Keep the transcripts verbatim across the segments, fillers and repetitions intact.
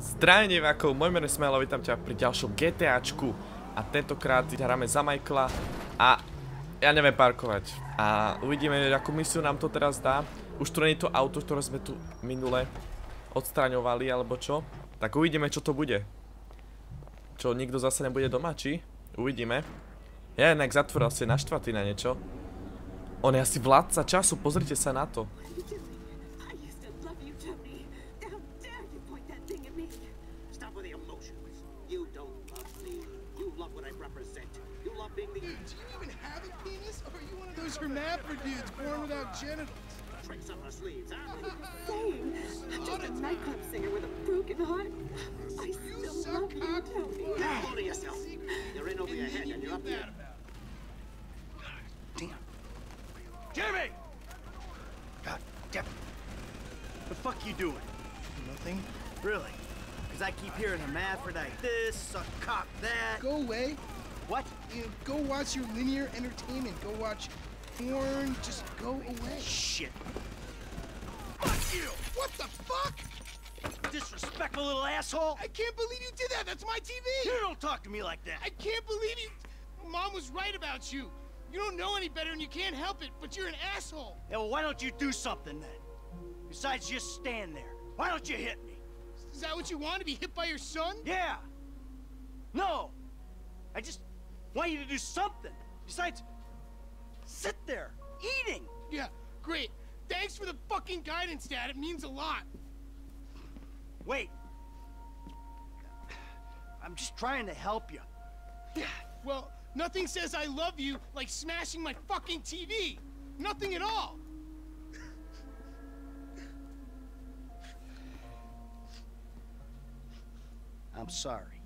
Zdravím divákov, môj meno je Smelo, vítam ťa pri ďalšom GTAčku. A tentokrát hráme za Michaela a ja neviem parkovať. A uvidíme, akú misiu nám to teraz dá. Už tu nie je to auto, ktoré sme tu minule odstraňovali, alebo čo. Tak uvidíme, čo to bude. Čo, nikto zase nebude doma, či? Uvidíme. Ja inak zatvoril si naštvatý na niečo. On je asi vládca času, pozrite sa na to. Hermaphrodites born without genitals. Tricks up our sleeves, huh? Same. I'm just a nightclub singer with a broken heart. I still love you, Tony. Hold to yourself. You're in over your head and you're up there. Damn. Jimmy! God damn it. The fuck you doing? Nothing. Really? Because I keep hearing hermaphrodite this, suck cock that. Go away. What? You know, go watch your linear entertainment. Go watch porn. Just go away. Shit. Fuck you! What the fuck? Disrespectful little asshole! I can't believe you did that. That's my T V. You don't talk to me like that. I can't believe you. Mom was right about you. You don't know any better and you can't help it, but you're an asshole. Yeah, well, why don't you do something then? Besides just stand there. Why don't you hit me? Is that what you want, to be hit by your son? Yeah. No. I just want you to do something. Besides, sit there, eating. Yeah, great. Thanks for the fucking guidance, Dad. It means a lot. Wait. I'm just trying to help you. Yeah, well, nothing says I love you like smashing my fucking T V. Nothing at all. I'm sorry.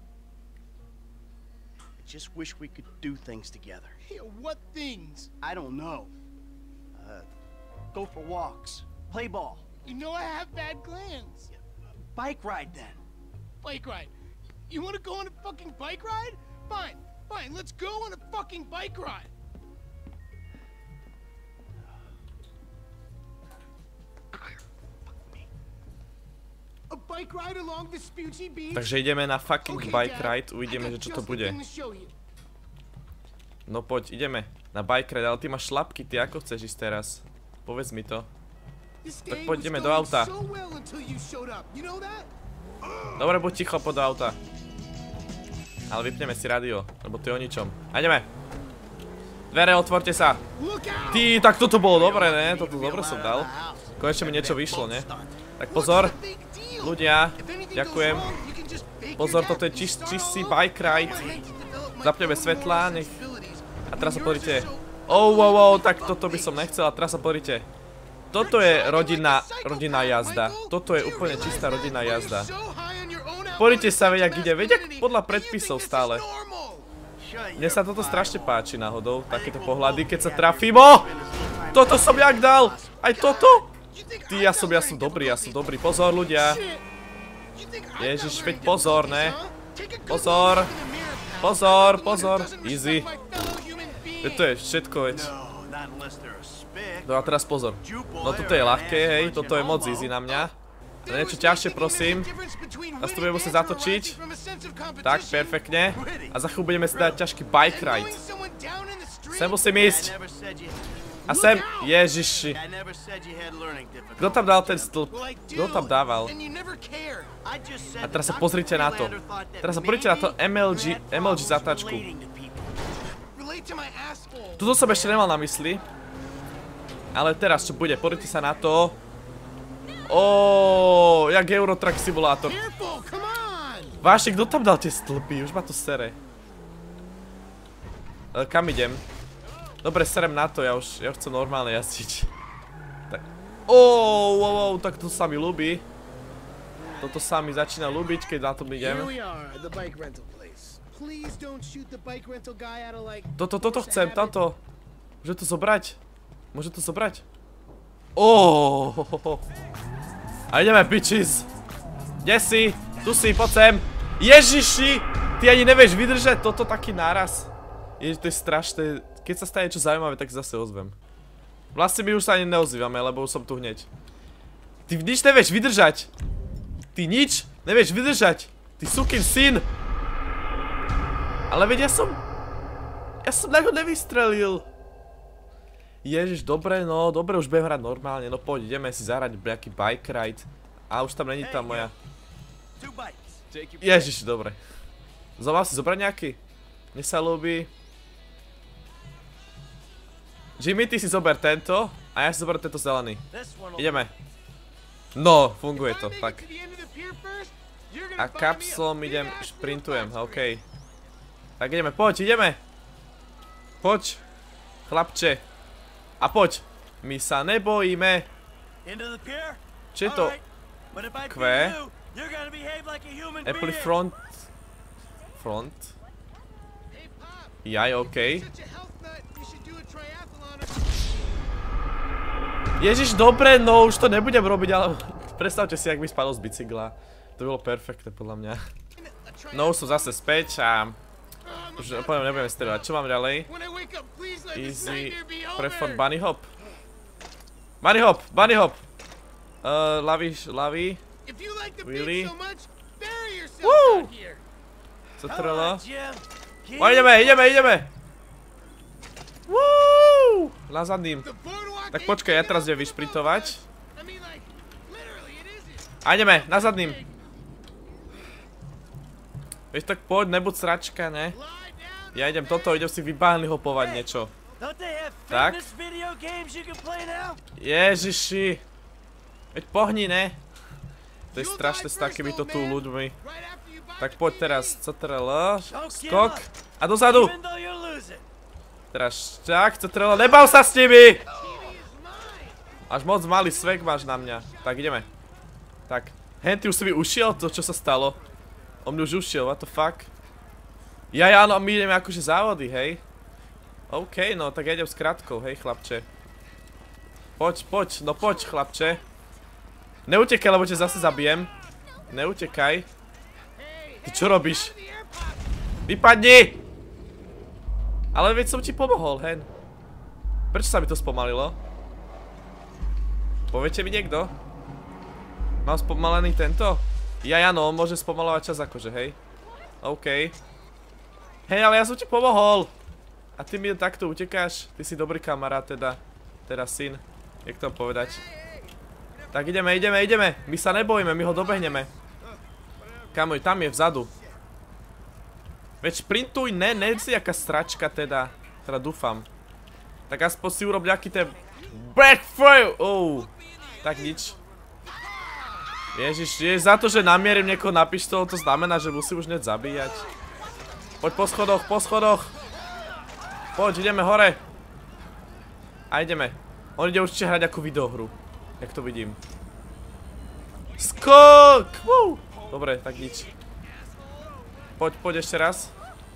I just wish we could do things together. Yeah, what things? I don't know. Uh, go for walks, play ball. You know I have bad glands. Bike ride then. Bike ride. You want to go on a fucking bike ride? Fine, fine, let's go on a fucking bike ride. A bike ride along Vespucci Beach? Takže ideme na fucking Okay, bike Dad, ride, uvidíme, I got že čo to just the bude. thing to show you. No poď, ideme na bike ride, ale ty máš šlapky, ty ako chceš ísť teraz? Povedz mi to. Tak poďme do auta. Dobre, buď ticho, poď do auta. Ale vypneme si rádio, lebo to je o ničom. A ideme. Dvere, otvorte sa. Ty, tak toto bolo dobre, ne? Toto dobre som dal. Konečne mi niečo vyšlo, ne? Tak pozor. Ľudia, ďakujem. Pozor, toto je čist, čistý bike ride. Zapneme svetlá, nech... A teraz sa pozrite. Oh, wow, wow, tak toto by som nechcel, a teraz sa pozrite. Toto je rodinná, rodinná jazda. Toto je úplne čistá rodinná jazda. Pozrite sa, veď, ak ide, veď, ak podľa predpisov stále. Mne sa toto strašne páči náhodou, takéto pohľady, keď sa trafím. Oh! Toto som jak dal! Aj toto? Ty, ja som, ja som dobrý, ja som dobrý. Pozor, ľudia. Ježiš, veď pozor, ne? Pozor. Pozor, pozor. Easy. To je všetko, veď. No a teraz pozor. No toto je ľahké, hej, toto je moc easy na mňa. To niečo ťažšie, prosím. Teraz to budeme musieť zatočiť. Tak, perfektne. A za chvíľu budeme si dať ťažký bike ride. Sem musím ísť. A sem, ježiši. Kto tam dal ten stĺp? Kto tam dával? A teraz sa pozrite na to. Teraz sa pozrite na to em el gé, em el gé zatáčku. Tuto som ešte nemal na mysli. Ale teraz čo bude, pozrite sa na to. Óóóó, jak Euro Truck Simulator. Vážne, kto tam dal tie stĺpy? Už ma to sere. E, kam idem? Dobre, serem na to, ja už, ja už chcem normálne jazdiť. Tak. Óóó, wow, tak to sa mi ľúbi. Toto sa mi začína ľúbiť, keď na tom idem. Toto, toto chcem, táto. Môže to zobrať? Môže to zobrať? Óóóó. A ideme, bitches. Kde si? Tu si, poď sem. Ježiši! Ty ani nevieš vydržať toto taký náraz. Ježiš, to je strašné. Keď sa stane niečo zaujímavé, tak zase ozvem. Vlastne my už sa ani neozývame, lebo už som tu hneď. Ty nič nevieš vydržať. Ty nič Nevieš vydržať. Ty sukin syn. Ale veď ja som... Ja som na ho nevystrelil. Ježiš, dobre, no, dobre, už budem hrať normálne. No poď, ideme si zahrať nejaký bike ride. A už tam není tá moja... Ježiš, dobre. Zomal si zobrať nejaký? Mne sa ľúbi... Jimmy, ty si zober tento a ja si zober tento zelený. Ideme. No, funguje to, tak. A kapslom idem, šprintujem, okej. Tak ideme, poď, ideme. Poď, chlapče. A poď. My sa nebojíme. Čo je to? Kvé? Apple front. Front. Jaj, okej. Ježiš, dobre, no už to nebudem robiť, ale predstavte si, ak by spadol z bicykla. To bolo perfektné podľa mňa. No už som zase späť a... Už poviem, nebudem strieľať. Čo mám ďalej? Easy. Prefer bunny hop. Bunny hop, bunny hop. Uh, laví, laví. Willy. Woo! Co trelo? O, ideme, ideme, ideme. Woo! Na zadným. Tak počkaj, ja teraz idem vyšprintovať. A ideme, na zadným. Vieš, tak poď, nebuď sračka, ne? Ja idem toto, idem si vybáhli hopovať niečo. Tak. Ježiši. Veď pohni, ne? To je strašné s takýmito tu ľuďmi. Tak poď teraz, co trelo? Skok. A dozadu. Teraz tak, co trelo? Nebav sa s nimi! Až moc malý svek máš na mňa. Tak ideme. Tak. Hen, ty už si mi ušiel to, čo sa stalo? On mi už ušiel, what the fuck? Ja, ja, no, my ideme akože závody, hej? OK, no, tak ja idem s krátkou, hej, chlapče. Poď, poď, no poď, chlapče. Neutekaj, lebo ťa zase zabijem. Neutekaj. Ty čo robíš? Vypadni! Ale veď som ti pomohol, hen. Prečo sa mi to spomalilo? Poviete mi niekto? Mám spomalený tento? Ja, ja, no, môže spomalovať čas akože, hej. OK. Hej, ale ja som ti pomohol. A ty mi takto utekáš? Ty si dobrý kamarát teda. Teda syn. Jak to povedať? Tak ideme, ideme, ideme. My sa nebojíme, my ho dobehneme. Kamoj, tam je vzadu. Veď šprintuj, ne, ne si jaká stračka teda. Teda dúfam. Tak aspoň si urob nejaký ten... Backfire! Oh. Tak nič. Ježiš, je za to, že namierim niekoho na pištol, to znamená, že musím už hneď zabíjať. Poď po schodoch, po schodoch. Poď, ideme hore. A ideme. On ide určite hrať ako videohru. Jak to vidím. Skok! Woo! Dobre, tak nič. Poď, poď ešte raz.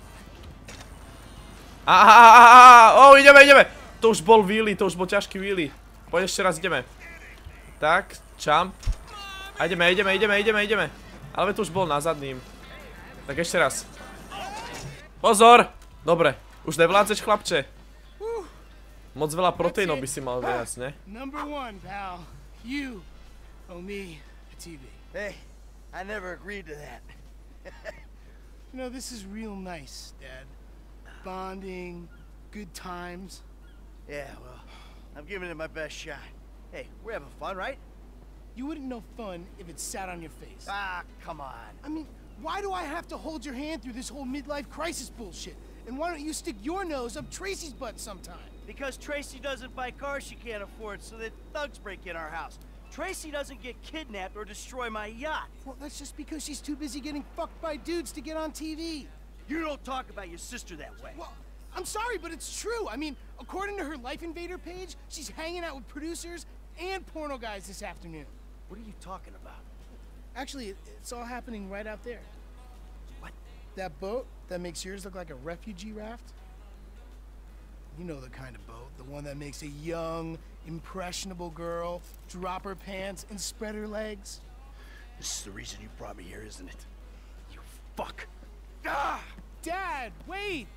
Aaaaaaaaaa! Oh, ideme, ideme! To už bol wheelie, to už bol ťažký wheelie. Poď ešte raz, ideme. Tak, jump. A ideme, ideme, ideme, ideme, ideme. Ale to už bol na zadným. Tak ešte raz. Pozor! Dobre, už nevládzeš, chlapče. Moc veľa proteínov by si mal viac, ne? Number one, pal. You owe me a T V. Hey, I never agreed to that. You know, this is real nice, Dad. Bonding, good times. Yeah, well, I'm giving it my best shot. Hey, we're having fun, right? You wouldn't know fun if it sat on your face. Ah, come on. I mean, why do I have to hold your hand through this whole midlife crisis bullshit? And why don't you stick your nose up Tracy's butt sometime? Because Tracy doesn't buy cars she can't afford, so that thugs break in our house. Tracy doesn't get kidnapped or destroy my yacht. Well, that's just because she's too busy getting fucked by dudes to get on T V. You don't talk about your sister that way. Well, I'm sorry, but it's true. I mean, according to her Life Invader page, she's hanging out with producers and porno guys this afternoon. What are you talking about? Actually, it, it's all happening right out there. What? That boat that makes yours look like a refugee raft? You know the kind of boat, the one that makes a young, impressionable girl drop her pants and spread her legs. This is the reason you brought me here, isn't it? You fuck. Ah! Dad, wait!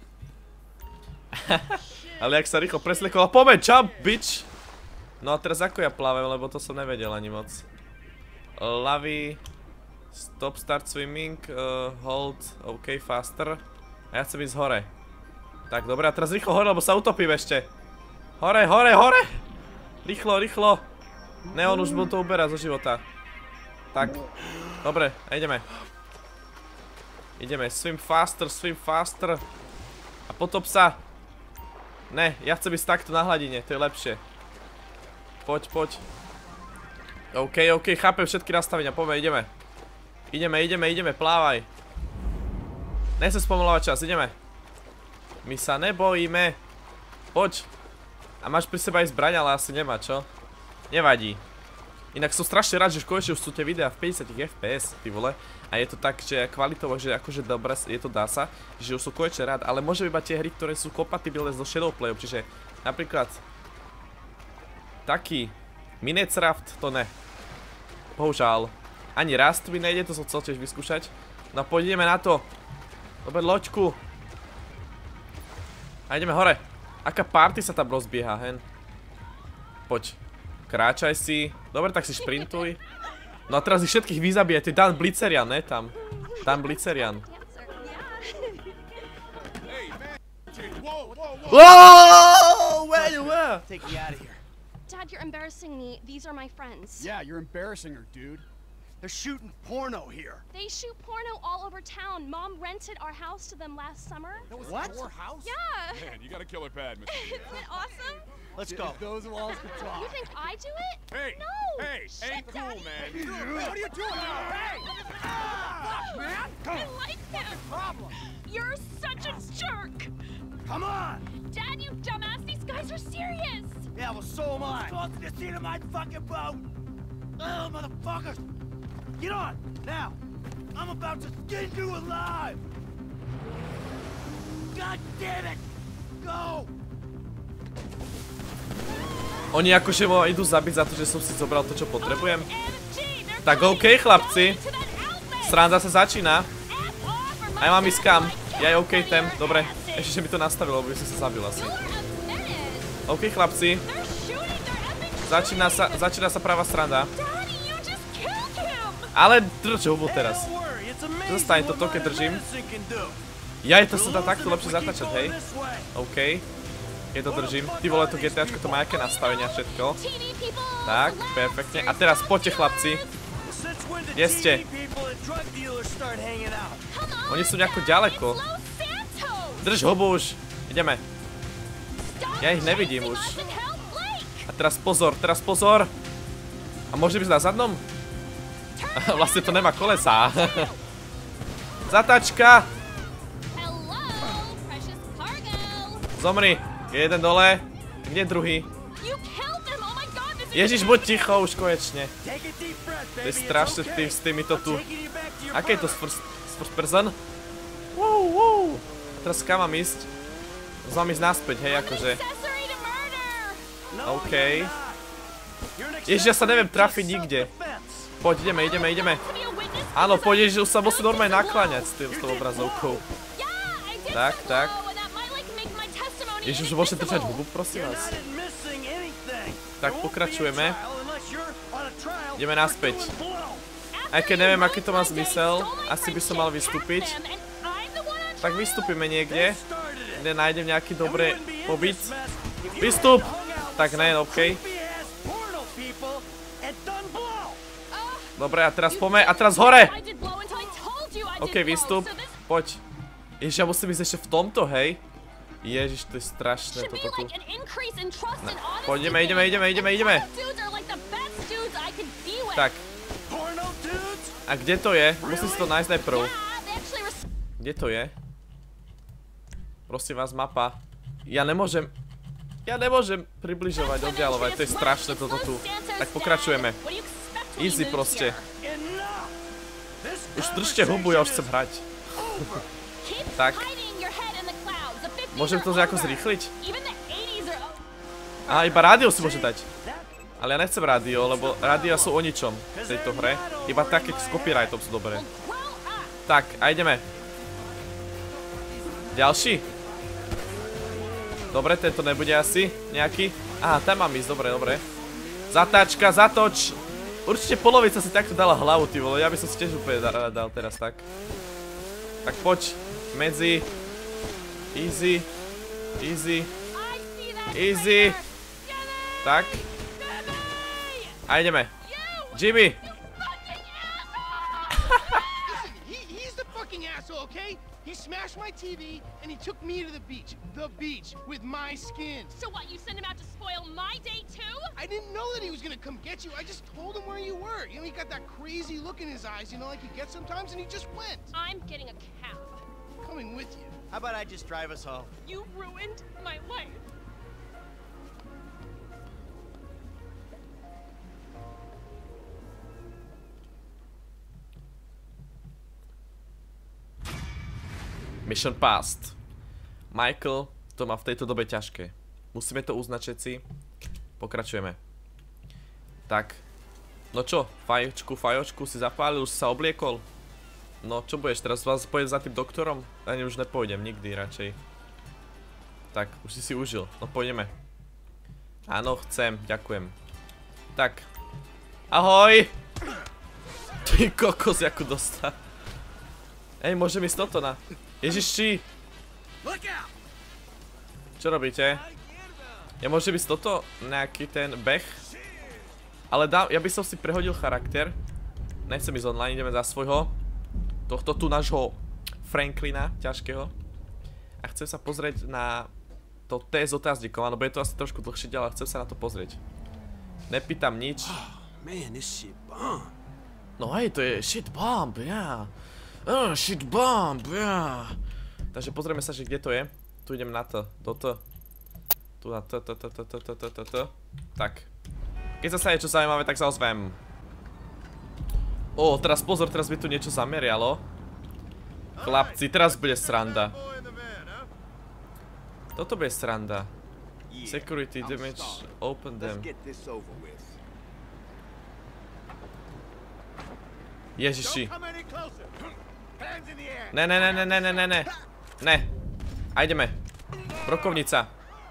Ale jak sa rýchlo preslekovala, pomeň, jump, bitch! No a teraz ako ja plavem, lebo to som nevedel ani moc. Laví. Stop, start swimming, uh, hold, OK, faster. A ja chcem ísť hore. Tak, dobre, a teraz rýchlo hore, lebo sa utopím ešte. Hore, hore, hore! Rýchlo, rýchlo. Neon už bol to uberať zo života. Tak, dobre, a ideme. Ideme, swim faster, swim faster. A potop sa. Ne, ja chcem ísť takto na hladine, to je lepšie. Poď, poď. OK, OK, chápem všetky nastavenia, poďme, ideme. Ideme, ideme, ideme, plávaj. Nechcem spomalovať čas, ideme. My sa nebojíme. Poď. A máš pri sebe aj zbraň, ale asi nemá, čo? Nevadí. Inak som strašne rád, že konečne už sú tie videá v päťdesiat ef pé es, ty vole. A je to tak, že kvalitovo, že akože dobré, je to dá sa, že už sú konečne rád, ale môžem iba tie hry, ktoré sú kompatibilné so Shadowplayom, čiže napríklad taký Minecraft, to ne. Bohužiaľ. Ani Rust mi nejde, to som chcel tiež vyskúšať. No poďme na to. Dobre, loďku. A ideme hore. Aká party sa tam rozbieha, hen? Poď. Kráčaj si. Dobre, tak si šprintuj. No a teraz ich všetkých vyzabije, to je Dan Blitzerian, ne? Tam. Dan Blitzerian. Whoa! Where you were? Take me out of here. Dad, you're embarrassing me. These are my friends. Yeah, you're embarrassing her, dude. They're shooting porno here. They shoot porno all over town. Mom rented our house to them last summer. What? Your house? Yeah. Man, you got a killer pad, Mister Isn't it awesome? Let's go. Those walls can talk. You think I do it? Hey, No. hey, Shit, ain't cool, Daddy. man. What are you doing? Hey! Ah, man! I like him. Problem. You're such a jerk. Come on! Dad, you dumbass. These guys are serious. Yeah, well, so am I. Go to the scene of my fucking boat. Oh, motherfuckers! Get on now. I'm about to skin you alive. God damn it! Go! Oni akože ma idú zabiť za to, že som si zobral to, čo potrebujem. M G, they're Tak coming OK, chlapci. to that outlet. Sranda sa začína. F off or my A ja mám dad ísť kam. will kill Ja je OK, you for tem. your Dobre. asses. Ešte, že mi to nastavilo, lebo by som sa zabil asi. You're a menace. OK, chlapci. They're shooting their epic Začína sa, začína sa pravá sranda. Daddy, you just killed him. Ale drž hubu teraz. Don't worry, it's amazing Zostaň to, what to keď my držím. medicine can do. Jaj, to sa dá takto Losing lepšie if we keep zatáčať, going hej. this way. OK. Keď to držím. Ty vole, to GTAčko to má aké nastavenia všetko. T V people, Tak, celebs, perfektne. A there's teraz poďte, chlapci. Since when did Kde ste? T V people and drug dealers start hanging out? Come on, Oni sú nejako Dad, ďaleko. it's Los Santos. Drž hubu už. Ideme. Stop Ja ich nevidím chasing už. us and help Blake. A teraz pozor, teraz pozor. A môže byť na zadnom? Vlastne to nemá kolesá. Zatáčka. Hello, precious cargo. Zomri. Jeden dole. Kde druhý? You killed them. Oh my God, this is Ježiš, buď ticho už konečne. Take a deep breath, To je baby. It's strašne okay. tým s týmito tu. I'm taking you back to your Aké je to brother. z first person? Wow, wow. A teraz kam mám ísť? Mám ísť naspäť, hej, akože. accessory to murder. No, OK. you're not. You're an Ježiš, ja sa neviem accessory trafiť to nikde. self-defense. Poď, ideme, ideme, ideme. To be a witness Áno, because poď, I- Ježiš, už sa musí normálne nakláňať s, tým, s tou obrazovkou. Yeah, I did Tak, some tak. blow, and that might, like, make my testimony Ježiš, už môžete držať inadmissible. hubu, prosím You're vás. not admitting anything. Tak, There won't be a pokračujeme. trial unless you're on a trial Ideme for naspäť. doing blow. Aj keď neviem, aký to má After you zmysel, stole my asi by som friendship, mal kept vystúpiť. them, and I'm the one on Tak trial. vystúpime They niekde, started it. kde nájdem nejaký And we dobrý wouldn't be in pobyt. this mess if you Vystup! hadn't hung out with Tak ne, some OK. creepy-ass porno people and done blow. Dobre, a teraz poďme, a teraz hore! I did blow until I told you I did OK, blow, vystup. so this Poď. Ježiš, ja musím ísť ešte v tomto, hej? Ježiš, to je strašné should be toto tu. like an increase in trust and honesty. Poď, ideme, ideme, ideme, ideme, ideme. Those dudes are like the best dudes I could be with. Tak, Porno dudes? a kde to je? Musím si to nájsť najprv. Yeah, they actually res- Kde to je? Prosím vás, mapa. Ja nemôžem... Ja nemôžem približovať, oddialovať, to je strašné toto tu. Tak pokračujeme. What do you expect when Easy you move proste. here? Enough. This Už držte hubu, ja už chcem hrať. Keep Tak. hiding your head in the clouds. The fifties Môžem are to nejako over. zrýchliť? Even the eighties are over. A iba rádio si môže dať. Ale ja nechcem rádio, lebo rádia sú o ničom v tejto hre. Iba také s copyrightom sú dobré. Well, grow up. Tak, a ideme. Ďalší? Dobre, tento nebude asi nejaký. Aha, tam mám ísť, dobre, dobre. Zatáčka, zatoč. Určite polovica si takto dala hlavu, ty vole, ja by som si tiež úplne dal, dal teraz tak. Tak poď, medzi. Easy. Easy. Easy. Tak. A ideme. Jimmy. He's the fucking asshole, okay? He smashed my T V and he took me to the beach. The beach with my skin. So what, you sent him out to spoil my day too? I didn't know that he was gonna come get you. I just told him where you were. You know, he got that crazy look in his eyes, you know, like he gets sometimes, and he just went. I'm getting a cab. Coming with you. How about I just drive us home? You ruined my life. Mission passed. Michael to má v tejto dobe ťažké. Musíme to uznať všetci. Pokračujeme. Tak. No čo? Fajočku, fajočku si zapálil, už sa obliekol? No čo budeš, teraz vás pôjdem za tým doktorom? Ani už nepôjdem, nikdy radšej. Tak, už si si užil. No pôjdeme. Áno, chcem, ďakujem. Tak. Ahoj! Ty kokos, jakú dostal. Ej, môžem ísť toto na... Ježiši! Čo robíte? Ja môžem ísť toto? Nejaký ten beh? Ale dá, ja by som si prehodil charakter. Nechcem ísť online, ideme za svojho. Tohto tu nášho Franklina, ťažkého. A chcem sa pozrieť na to T s otáznikom, áno, bude to asi trošku dlhšie, ale chcem sa na to pozrieť. Nepýtam nič. No hej, to je shit bomb, ja. Oh, shit bomb, ja. Takže pozrieme sa, že kde to je. Tu idem na to, do to. Tu na to, to, to, to, to, to, to, to, to. Tak. Keď sa stane čo zaujímavé, tak sa ozvem. Ó, teraz pozor, teraz by tu niečo zamerialo. Chlapci, teraz bude sranda. Toto bude sranda. Security damage, open them. Ježiši. Ne, ne, ne, ne, ne, ne, ne, ne. Ne. A ideme. Brokovnica.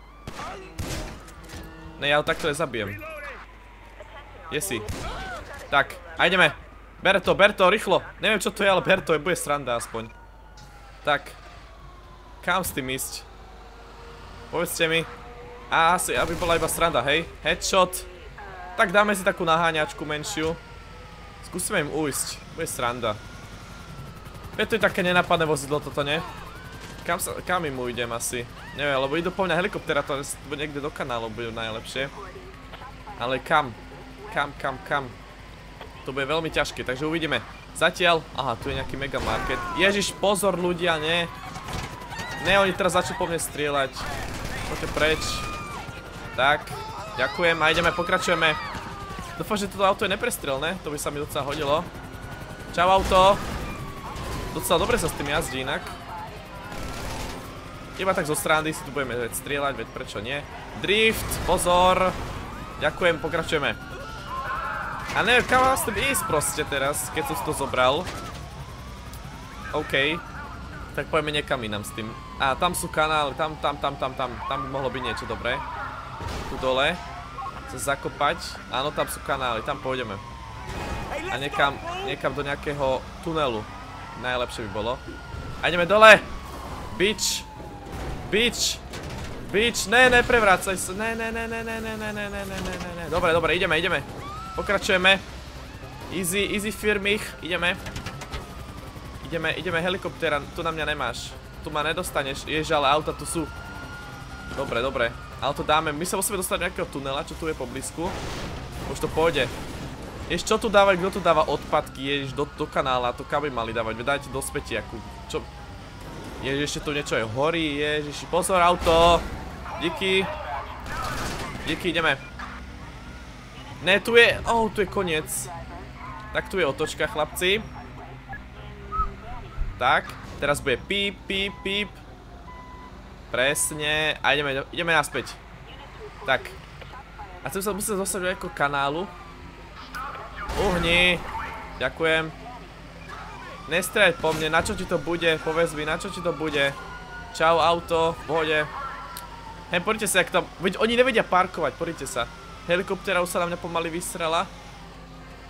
Ne, ja ho takto nezabijem. Je si. Tak, a ideme. Ber to, ber to, rýchlo. Neviem čo to je, ale ber to, bude sranda aspoň. Tak. Kam s tým ísť? Povedzte mi. A asi, aby bola iba sranda, hej? Headshot. Tak dáme si takú naháňačku menšiu. Skúsime im ujsť. Bude sranda. Je to také nenápadné vozidlo toto, nie? Kam, sa, kam im ujdem asi? Neviem, lebo idú po mňa helikoptera, to bude niekde do kanálu, bude najlepšie. Ale kam? Kam, kam, kam? To bude veľmi ťažké, takže uvidíme. Zatiaľ, aha, tu je nejaký megamarket. Ježiš, pozor ľudia, nie. Ne, oni teraz začnú po mne strieľať. Poďte preč. Tak, ďakujem a ideme, pokračujeme. Dúfam, že toto auto je neprestrelné, to by sa mi docela hodilo. Čau auto. Docela dobre sa s tým jazdí inak. Iba tak zo strany si tu budeme strieľať, veď prečo nie. Drift, pozor. Ďakujem, pokračujeme. A neviem, kam mám s tým ísť proste teraz, keď som si to zobral. OK. Tak poďme niekam inám s tým. A tam sú kanály, tam, tam, tam, tam, tam. Tam by mohlo byť niečo dobré. Tu dole. Sa zakopať. Áno, tam sú kanály, tam pôjdeme. A niekam, niekam do nejakého tunelu. Najlepšie by bolo. A ideme dole! Bitch! Bitch! Bitch! Ne, neprevrácaj sa! Ne, ne, ne, ne, ne, ne, ne, ne, ne, ne, ne, ne. Dobre, dobre, ideme, ideme. Pokračujeme. Easy, easy firmich. Ideme. Ideme, ideme helikoptéra. Tu na mňa nemáš. Tu ma nedostaneš. Jež, ale auta tu sú. Dobre, dobre. Ale to dáme. My sa musíme dostať do nejakého tunela, čo tu je poblízku. Už to pôjde. Jež, čo tu dávať? Kto tu dáva odpadky? Jež, do, do kanála. To kam by mali dávať? Vy dajte do späti, akú. Čo? Jež, ešte tu niečo je horí. Ježiši, pozor, auto. Díky. Díky, ideme. Ne, tu je. Oh, tu je koniec. Tak tu je otočka, chlapci. Tak. Teraz bude píp, píp, píp. Presne. A ideme, ideme naspäť. Tak. A chcem sa musieť dostať do nejakého kanálu. Uhni. Ďakujem. Nestrieľ po mne, na čo ti to bude? Povedz mi, na čo ti to bude? Čau, auto, v pohode. Hej, poďte sa, jak tam... Veď oni nevedia parkovať, poďte sa. Helikoptéra už sa na mňa pomaly vystrela.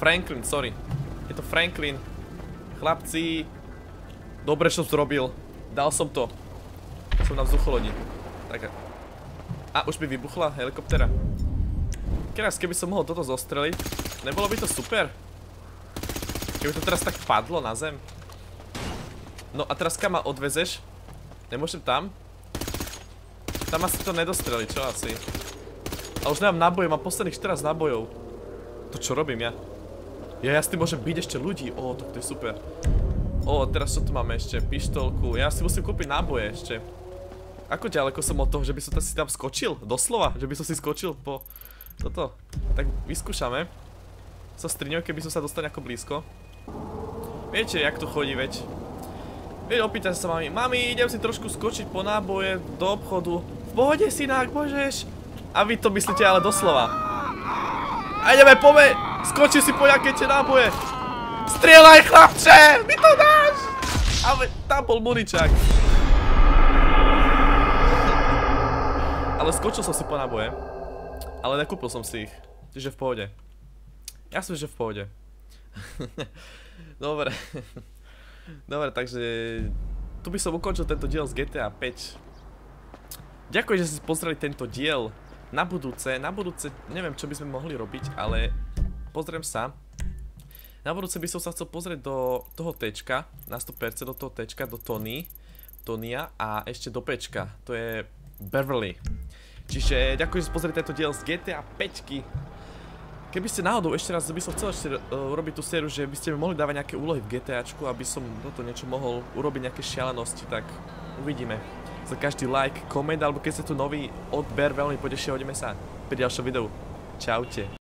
Franklin, sorry. Je to Franklin. Chlapci. Dobre, čo som zrobil. Dal som to. Som na vzducholodi. Tak. A už mi vybuchla helikoptera. Teraz, keby som mohol toto zostreliť, nebolo by to super? Keby to teraz tak padlo na zem. No a teraz kam ma odvezeš? Nemôžem tam? Tam asi to nedostreli, čo asi? A už nemám náboje, mám posledných štrnásť nábojov. To čo robím ja? Ja, ja s tým môžem byť ešte ľudí. Ó, to je super. Ó, teraz čo tu máme ešte? Pištolku. Ja si musím kúpiť náboje ešte. Ako ďaleko som od toho, že by som si tam skočil? Doslova, že by som si skočil po toto. Tak vyskúšame. Sa striňujem, keby som sa dostal nejako blízko. Viete, jak to chodí, veď? Veď, opýtam sa mami. Mami, idem si trošku skočiť po náboje do obchodu. V pohode, synák, môžeš? A vy to myslíte ale doslova. A ideme, pome! Skoči si po nejaké tie náboje. Strieľaj, chlapče! Mi to dáš! Ale tam bol muničák. Ale skočil som si po náboje. Ale nekúpil som si ich. Čiže v pohode. Ja som, že v pohode. Dobre. Dobre, takže tu by som ukončil tento diel z G T A päť. Ďakujem, že ste pozreli tento diel. Na budúce, na budúce, neviem, čo by sme mohli robiť, ale pozriem sa. Na budúce by som sa chcel pozrieť do toho T-čka, na sto percent do toho T-čka, do Tony, Tonya a ešte do P-čka, to je Beverly. Čiže ďakujem, že ste pozreli tento diel z G T A päť. Keby ste náhodou, ešte raz by som chcel ešte uh, urobiť tú sériu, že by ste mi mohli dávať nejaké úlohy v GTAčku, aby som toto niečo mohol urobiť, nejaké šialenosti, tak uvidíme. Za každý like, koment, alebo keď ste tu nový, odber veľmi poteší, hodíme sa pri ďalšom videu. Čaute.